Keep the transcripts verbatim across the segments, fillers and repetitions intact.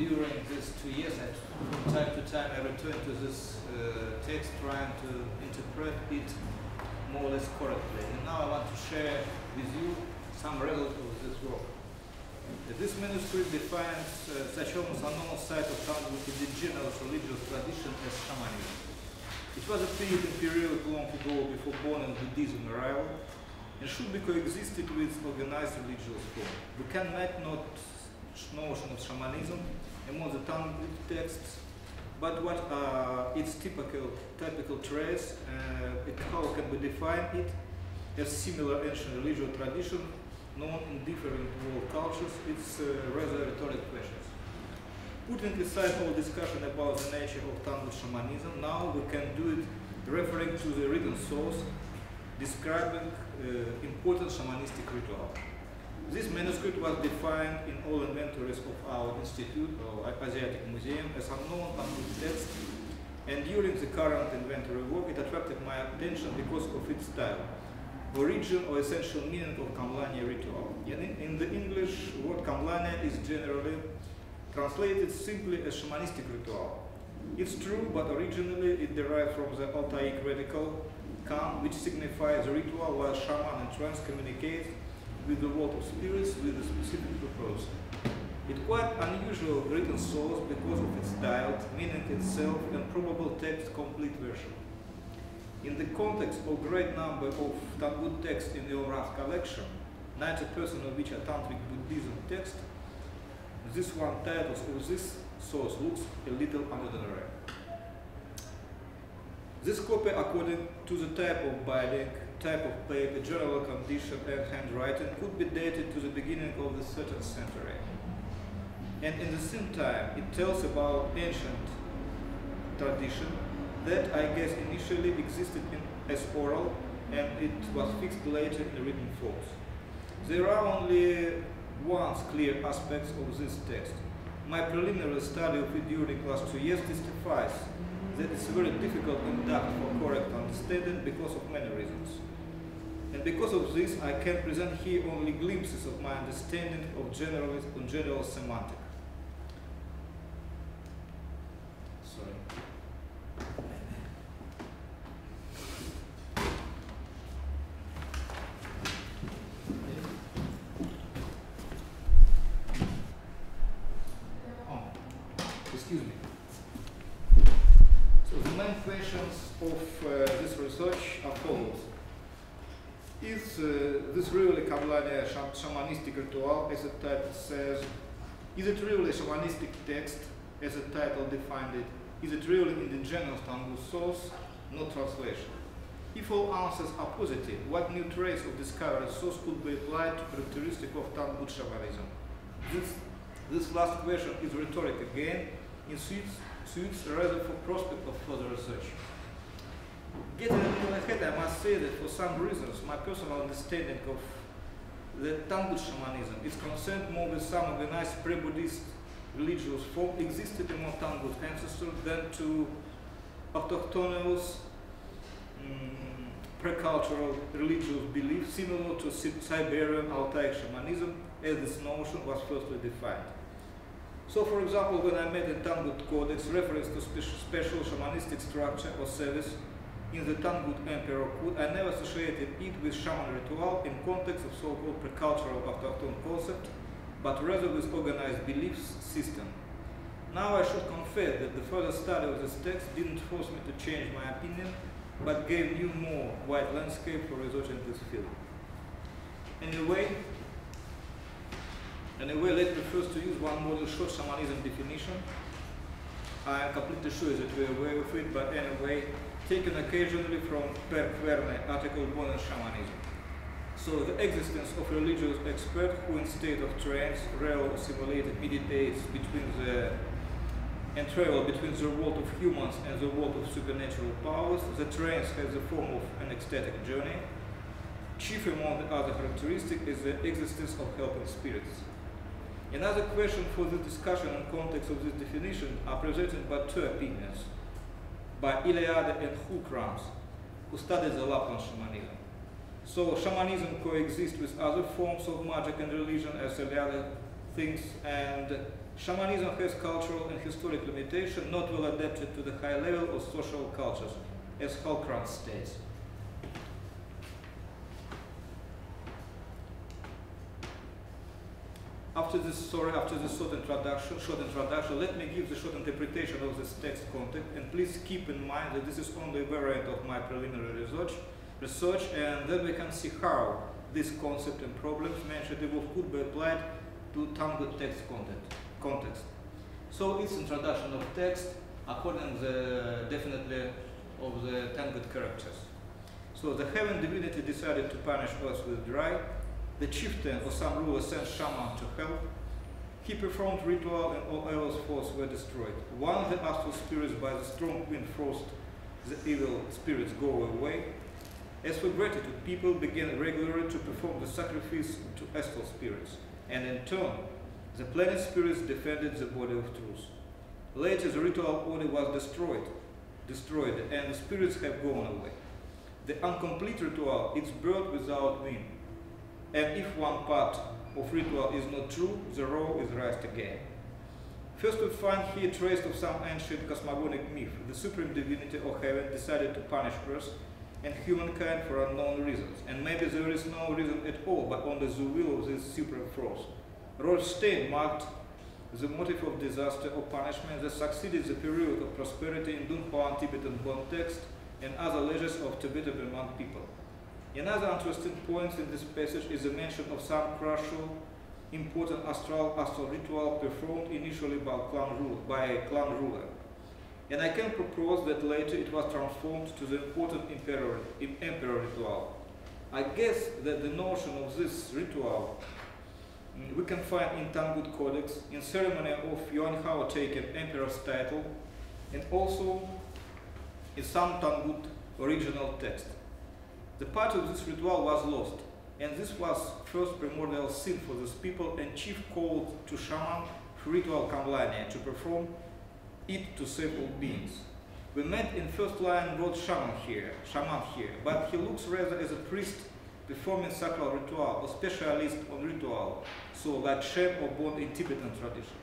during these two years, I, from time to time, I return to this uh, text, trying to interpret it more or less correctly. And now I want to share with you some results of this work. This manuscript defines uh, such almost unknown site of Talmud indigenous religious tradition as shamanism. It was a period, a period long ago before Bon and Buddhism arrived, and should be coexisted with organized religious form. We can make not notion of shamanism among the Talmud texts, but what are its typical typical traits, uh, it, how can we define it as similar ancient religious tradition known in different world cultures? It's uh, rather rhetoric questions. Putting aside all discussion about the nature of Talmud shamanism, now we can do it referring to the written source describing uh, important shamanistic ritual. This manuscript was defined in all inventories of our institute, or Asiatic Museum, as unknown Talmud text, and during the current inventory work it attracted my attention because of its style, origin or essential meaning of Kamlania ritual. In, in the English, word Kamlania is generally translated simply as shamanistic ritual. It's true, but originally it derived from the Altaic radical Kam, which signifies a ritual where shaman and trance communicate with the world of spirits with a specific purpose. It's quite unusual written source because of its style, meaning itself, and probable text complete version. In the context of great number of Talmud texts in the Orach collection, ninety percent of which are Tantric Buddhism text, this one title of this source looks a little ordinary. This copy, according to the type of binding, type of paper, general condition, and handwriting, could be dated to the beginning of the thirteenth century. And in the same time, it tells about ancient tradition that I guess initially existed in, as oral, and it was fixed later in written forms. There are only once clear aspects of this text. My preliminary study of it during the last two years testifies that it's very difficult in depth for correct understanding because of many reasons. And because of this, I can present here only glimpses of my understanding of general, on general semantic. Sorry. Oh, excuse me. So the main questions of uh, this research are follows. Is uh, this really Kamlania shamanistic ritual, as the title says? Is it really a shamanistic text, as the title defined it? Is it really indigenous Talmud source, not translation? If all answers are positive, what new trace of discovered source could be applied to characteristic of Talmud shamanism? This, this last question is rhetoric again, in suits, suits rather for prospect of further research. Getting a little ahead, I must say that for some reasons, my personal understanding of the Talmud shamanism is concerned more with some organized pre-Buddhist religious form existed among Talmud ancestors than to autochthonous um, pre-cultural religious belief similar to Siberian Altaic shamanism, as this notion was firstly defined. So, for example, when I made in Talmud Codex reference to special, special shamanistic structure or service in the Talmud Emperor Code, I never associated it with shaman ritual in context of so-called pre-cultural autochthon concept, but rather with organized belief system. Now I should confess that the further study of this text didn't force me to change my opinion, but gave new more wide landscape for research in this field. Anyway, anyway, let me first to use one model short shamanism definition. I am completely sure that we are aware of it, but anyway, taken occasionally from Per Kverne article Bon and Shamanism. So the existence of a religious expert who in state of trance, rarely simulated, meditates between the and travel between the world of humans and the world of supernatural powers. The trance has the form of an ecstatic journey. Chief among the other characteristics is the existence of helping spirits. Another question for the discussion in context of this definition are presented by two opinions, by Iliade and Hukrams, who studied the Lapland shamanism. So shamanism coexists with other forms of magic and religion, as Iliade thinks, and Shamanism has cultural and historic limitation not well adapted to the high level of social cultures, as Halkran states. After this, sorry, after this short introduction, short introduction, let me give the short interpretation of this text content, and please keep in mind that this is only a variant of my preliminary research, research, and then we can see how this concept and problems mentioned above could be applied to Talmud text content, context. So it's introduction of text according the definitely of the Talmud characters. So the heaven divinity decided to punish us with dry. The chieftain or some ruler sent shaman to hell. He performed ritual and all Eloh's forces were destroyed. One of the astral spirits by the strong wind forced the evil spirits go away. As for gratitude, people began regularly to perform the sacrifice to astral spirits, and in turn, the planet spirits defended the body of truth. Later, the ritual order was destroyed, destroyed, and the spirits have gone away. The incomplete ritual is birth without wind. And if one part of ritual is not true, the row is raised again. First we find here trace of some ancient cosmogonic myth. The supreme divinity of heaven decided to punish Earth and humankind for unknown reasons. And maybe there is no reason at all, but only the will of this supreme force. Rolf Stein marked the motive of disaster or punishment that succeeded the period of prosperity in Dunhuang Tibetan Bon text and other letters of Tibetan-Burman people. Another interesting point in this passage is the mention of some crucial, important astral astral ritual performed initially by, clan rule, by a clan ruler. And I can propose that later it was transformed to the important emperor, emperor ritual. I guess that the notion of this ritual mm, we can find in Talmud Codex, in ceremony of Yuan Hao taking emperor's title, and also in some Talmud original text. The part of this ritual was lost, and this was first primordial sin for these people, and chief called to shaman for ritual kamlania to perform it to save all beings. We met in first line wrote shaman here, shaman here, but he looks rather as a priest performing sacral ritual or specialist on ritual, so like Shem or Bon in Tibetan tradition.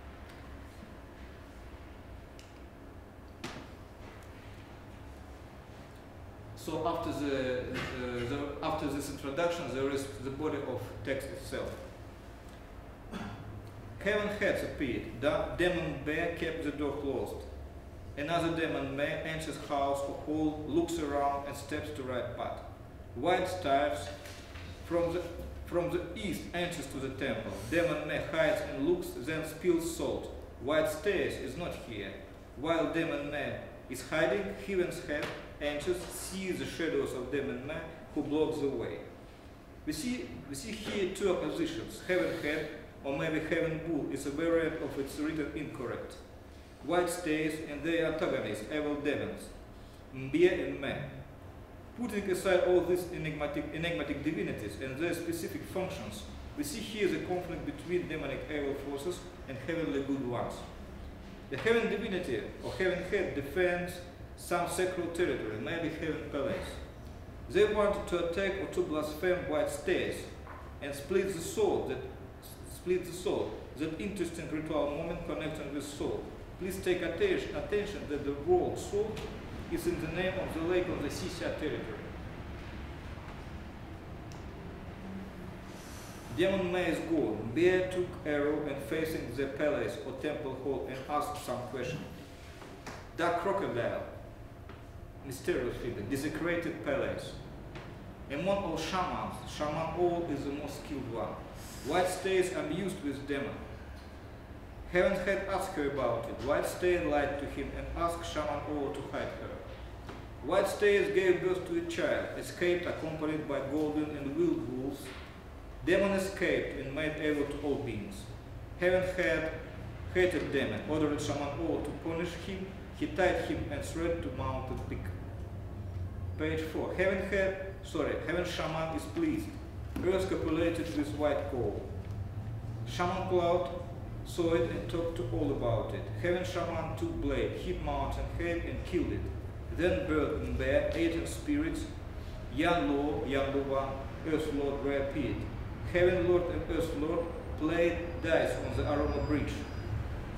So after, the, uh, the, after this introduction, there is the body of text itself. Heaven heads appeared. Da demon bear kept the door closed. Another demon bear enters house or hall, looks around and steps to right path. White stars from the from the east enters to the temple. Demon man hides and looks, then spills salt. White stairs is not here. While demon man is hiding, heaven's head enters, sees the shadows of demon man who blocks the way. We see, we see here two oppositions. Heaven head, or maybe heaven bull, is a variant of its written incorrect. White stays and their antagonists, evil demons, Mbia and Man. Putting aside all these enigmatic, enigmatic divinities and their specific functions, we see here the conflict between demonic evil forces and heavenly good ones. The heaven divinity, or heaven head, defends some sacred territory, maybe heaven palace. They wanted to attack or to blaspheme white stairs and split the soul, that split the soul, that interesting ritual moment connecting with soul. Please take attention, attention that the word soul is in the name of the lake of the Sisya territory. Demon May is gone. Bear took arrow and facing the palace or temple hall and asked some question. Dark crocodile, mysterious figure, desecrated palace. Among all shamans, Shaman all is the most skilled one. White stays amused with demon. Heaven had asked her about it. White Stay lied to him and asked Shaman all to hide her. White Stays gave birth to a child, escaped accompanied by golden and wild wolves. Demon escaped and made evil to all beings. Heaven had hated demon, ordered Shaman all to punish him. He tied him and threatened to mount a peak. Page four. Heaven had, sorry, Heaven Shaman is pleased. Earth copulated with white coal. Shaman Cloud saw it and talked to all about it. Heaven Shaman took blade, hit mountain head and killed it. Then bird and bear, eighteen spirits, Yan Law, Yan Luvan, Earth Lord reappeared. Heaven Lord and Earth Lord played dice on the aroma bridge.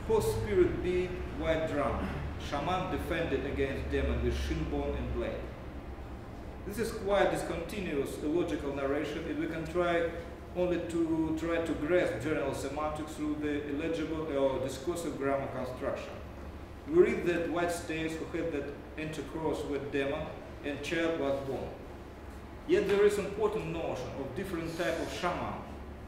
Host spirit beat white drum. Shaman defended against demon with shin bone and blade. This is quite discontinuous illogical narration, and we can try only to try to grasp general semantics through the illegible or discursive grammar construction. We read that white states who had that intercourse with demon and child was born. Yet there is an important notion of different type of shaman,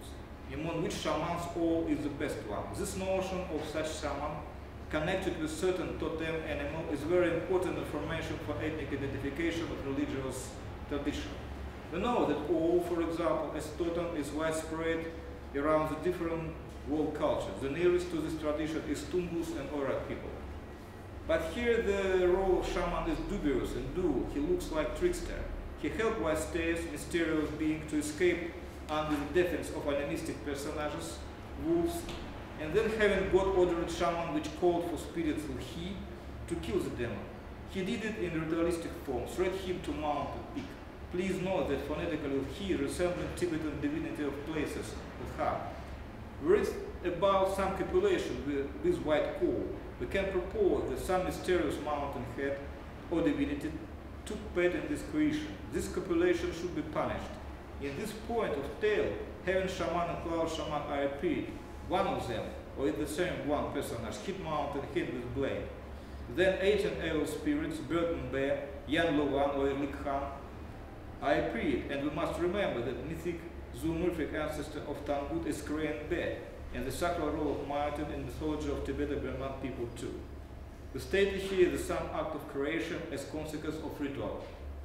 among which shamans all is the best one. This notion of such shaman connected with certain totem animal is very important information for ethnic identification of religious tradition. We know that all, for example, as totem is widespread around the different world cultures. The nearest to this tradition is Tungus and Oirat people. But here the role of shaman is dubious and dual. He looks like trickster. He helped white states, mysterious being, to escape under the defense of animistic personages, wolves, and then having God ordered shaman which called for spirits of he to kill the demon. He did it in ritualistic form, threat him to mount a peak. Please note that phonetically he resembling Tibetan divinity of places with Ha. There is about some copulation with, with white coal. We can propose that some mysterious mountain head or divinity took part in this creation. This copulation should be punished. In this point of tale, heaven shaman and cloud shaman are appeared. One of them, or in the same one personage, hit mountain hit with blade. Then eighteen evil spirits, bird and bear, Yan Lovan or Erlik Khan, are appeared, and we must remember that mythic zoomorphic ancestor of Tangut is Korean bear, and the sacral role of mountain in the mythology of Tibeto-Burman people too. We stated here the some act of creation as consequence of ritual.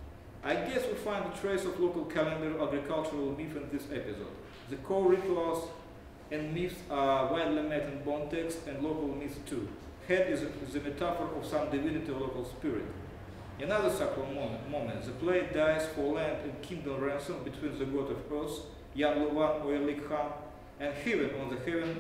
I guess we find a trace of local calendar agricultural myth in this episode. The core rituals and myths are widely met in bone text and local myths too. Head is the metaphor of some divinity or local spirit. Another sacral moment, moment, the play dies for land and kingdom ransom between the god of earth, Yan Lovan or Erlik Khan, and heaven on the heaven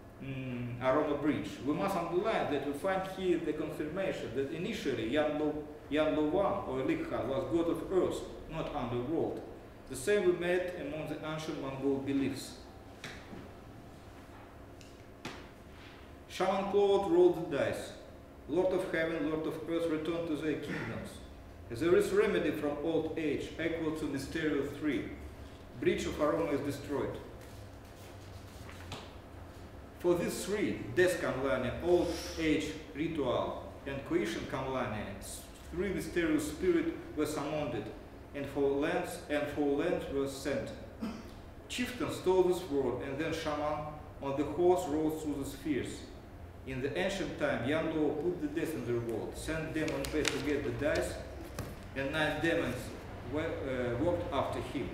um, Aroma bridge. We must underline that we find here the confirmation that initially Yan, Lo, Yan Lovan or Erlik Khan was god of earth, not underworld. The same we met among the ancient Mongol beliefs. Shaman Claude rolled the dice. Lord of heaven, Lord of earth returned to their kingdoms. There is remedy from old age, equal to Mysterious three. Breach of Aroma is destroyed. For these three, Death Kamlani, Old Age Ritual, and Creation Kamlani, three mysterious spirits were summoned, and for lands and for lands were sent. Chieftain stole this word, and then Shaman on the horse rode through the spheres. In the ancient time, Yan Lo put the death in the world, sent demon Bear to get the dice, and nine demons were, uh, walked after him.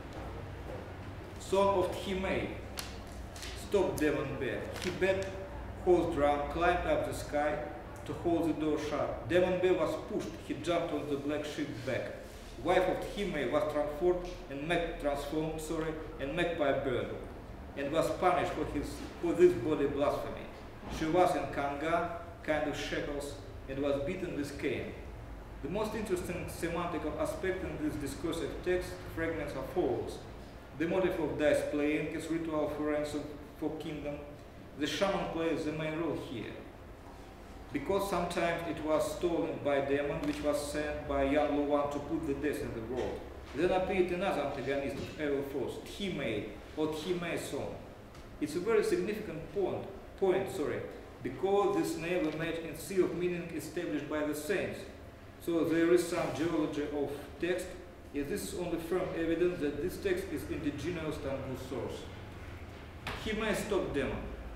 Song of Himei stopped demon Bear. He bet horse drum, climbed up the sky to hold the door shut. Demon Bear was pushed. He jumped on the black sheep's back. Wife of Himei was transformed and mag transformed, sorry, and magpie bird, and was punished for his for this body blasphemy. She was in kanga, kind of shackles, and was beaten with cane. The most interesting semantic aspect in this discursive text fragments are follows. The motive of dice playing is ritual for ransom for kingdom. The shaman plays the main role here, because sometimes it was stolen by demon, which was sent by Yan Lovan to put the death in the world. Then appeared another antagonist of evil force, Himei, or Himei song. It's a very significant point. Point, sorry, because this name was made in sea of meaning established by the saints. So there is some geology of text, and this is only firm evidence that this text is indigenous Tangut source. Himei stopped demon.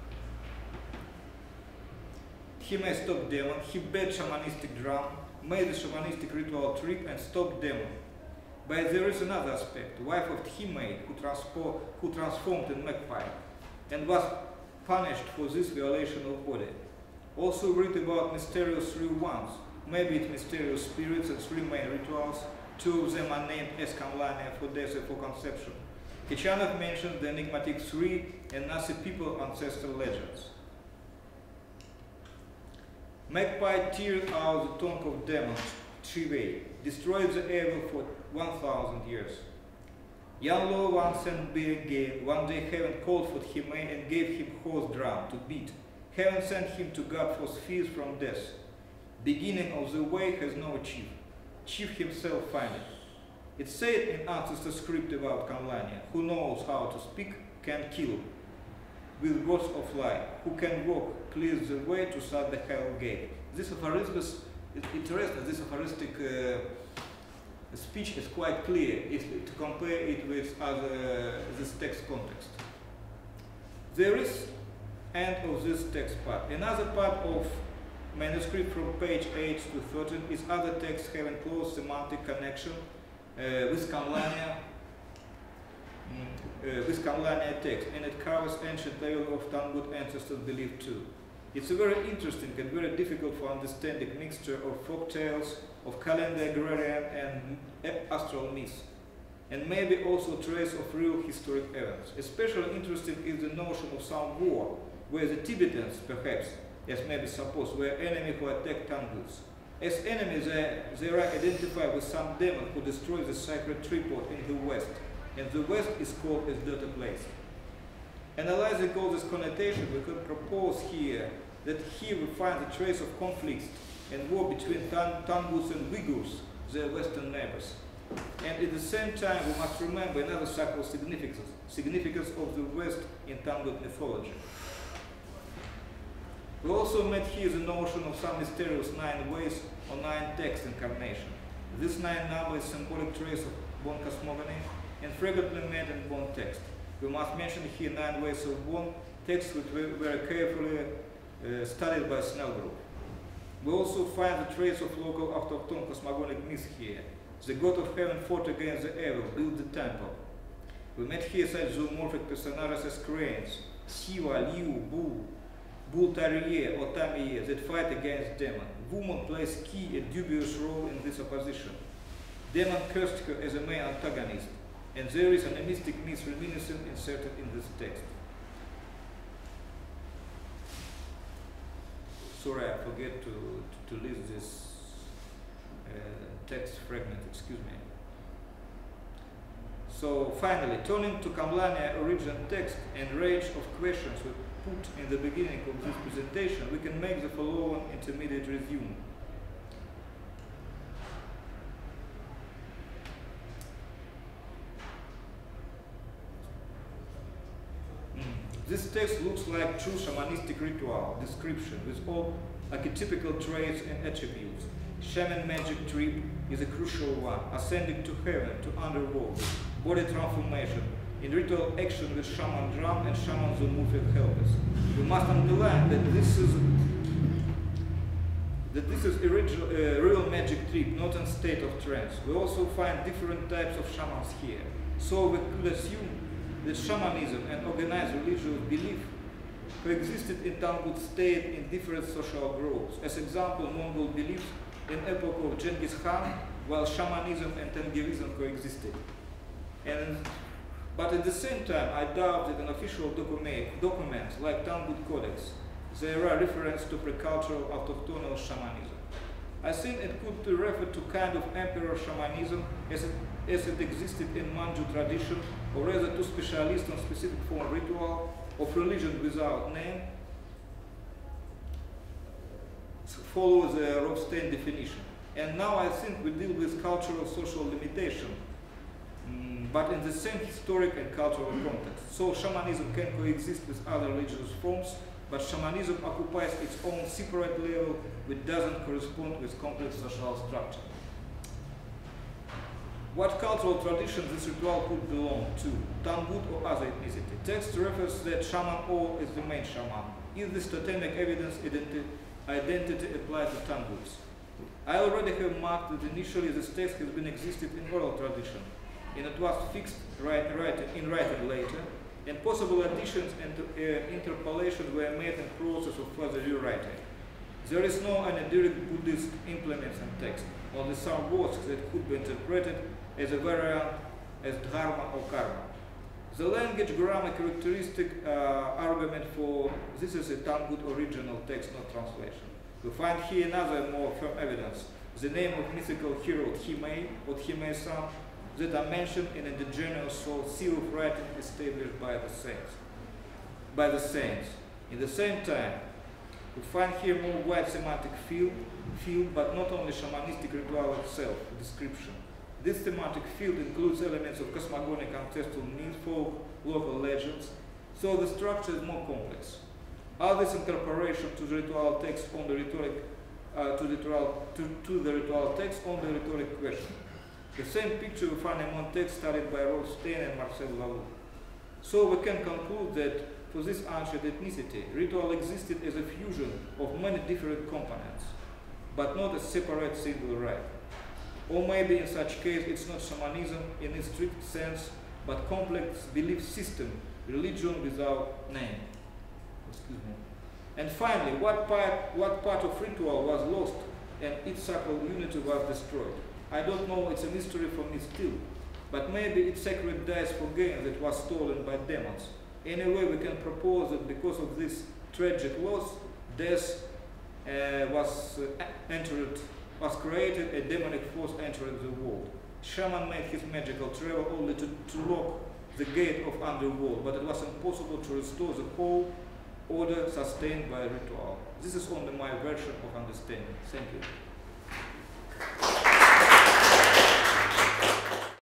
Himei stopped demon. He bet shamanistic drum, made the shamanistic ritual trick, and stopped demon. But there is another aspect. Wife of Himei, who, transpo who transformed in magpie, and was punished for this violation of body. Also read about mysterious three ones. Maybe it's mysterious spirits and three main rituals. Two of them are named as Kamlani for death and for conception. Kichanov mentioned the enigmatic three and Nasi people ancestral legends. Magpie teared out the tongue of demons, Chivei, destroyed the evil for one thousand years. Yan Lo once sent being gave, one day heaven called for Himei and gave him horse drum to beat. Heaven sent him to God for spheres from death. Beginning of the way has no chief. Chief himself find it. It said in ancestor script about Kamlania, who knows how to speak can kill with words of lie. Who can walk clears the way to start the hell gate. This aphorism is interesting. This aphoristic uh, speech is quite clear if to compare it with other this text context. There is end of this text part. Another part of manuscript from page eight to thirteen is other texts having close semantic connection uh, with Kamlania mm, uh, with Kamlania text, and it covers ancient level of Tangut ancestors belief too. It's a very interesting and very difficult for understanding mixture of folk tales, of calendar agrarian and astral myths, and maybe also trace of real historic events. Especially interesting is the notion of some war, where the Tibetans, perhaps, as may be supposed, were enemy who attacked Tanguts. As enemies, they, they are identified with some demon who destroys the sacred tripod in the west, and the west is called as dirty place. Analyzing all this connotation, we could propose here that here we find the trace of conflicts and war between Tan Tanguts and Uyghurs, their western neighbors. And at the same time, we must remember another sacral significance, significance of the West in Tangut mythology. We also met here the notion of some mysterious nine ways or nine text incarnation. This nine number is symbolic trace of Bon cosmogony and frequently met in Bon text. We must mention here nine ways of Bon text which were very carefully uh, studied by Snell Group. We also find the trace of local autochthon cosmogonic myths here. The god of heaven fought against the evil, built the temple. We met here such zoomorphic personages as cranes, Siva, Liu, Bull, Bull Terrier or Tamier that fight against demon. Woman plays key and dubious role in this opposition. Demon cursed her as a main antagonist, and there is an mystic myth reminiscent inserted in this text. Sorry, I forget to, to, to list this uh, text fragment, excuse me. So finally, turning to Kamlania original text and range of questions we put in the beginning of this presentation, we can make the following intermediate resume. This text looks like true shamanistic ritual description with all archetypical traits and attributes. Shaman magic trip is a crucial one, ascending to heaven, to underworld, body transformation, in ritual action with shaman drum and shaman zoomorphic helpers. We must underline that this is that this is a original, uh, real magic trip, not a state of trance. We also find different types of shamans here. So we could assume that shamanism and organized religious belief coexisted in Tangut state in different social groups. As example, Mongol beliefs in epoch of Genghis Khan, while shamanism and Tengrism coexisted. And, but at the same time, I doubt that an official document, document like Tangut Codex, there are references to pre-cultural autochthonal shamanism. I think it could refer to kind of emperor shamanism as it, as it existed in Manchu tradition, or rather to specialists on specific form ritual of religion without name, follow the Rothstein definition. And now I think we deal with cultural social limitation, mm, but in the same historic and cultural context. So shamanism can coexist with other religious forms, but shamanism occupies its own separate level which doesn't correspond with complex social structure. What cultural tradition this ritual could belong to, Tangut or other ethnicity? Text refers that Shaman O is the main shaman. Is this totemic evidence identi identity applied to Tanguts? I already have marked that initially this text has been existed in oral tradition, and it was fixed right, right, in writing later, and possible additions and uh, interpolations were made in process of further rewriting. There is no any direct Buddhist implements in text, only some words that could be interpreted as a variant as dharma or karma. The language grammar characteristic uh, argument for this is a Tangut original text, not translation. We find here another more firm evidence, the name of mythical hero Thimei or Thimei-san that are mentioned in indigenous soul seal of writing established by the saints. By the saints. In the same time, We find here more wide semantic field, field, but not only shamanistic ritual itself, description. This semantic field includes elements of cosmogonic ancestral myth, folk, local legends, so the structure is more complex. Are this incorporation to the ritual text on the rhetoric, uh, to, the ritual, to, to the ritual text on the rhetoric question? The same picture we find among texts studied by Rolf Stein and Marcel Laloux. So we can conclude that for this ancient ethnicity, ritual existed as a fusion of many different components, but not a separate single rite. Or maybe in such case it's not shamanism in its strict sense, but complex belief system, religion without name. Excuse me. And finally, what part, what part of ritual was lost and its sacral unity was destroyed? I don't know, it's a mystery for me still, but maybe it's sacred dice for gain that was stolen by demons. Anyway, we can propose that because of this tragic loss, death uh, was uh, entered, was created, a demonic force entering the world. Shaman made his magical travel only to, to lock the gate of underworld, but it was impossible to restore the whole order sustained by ritual. This is only my version of understanding. Thank you.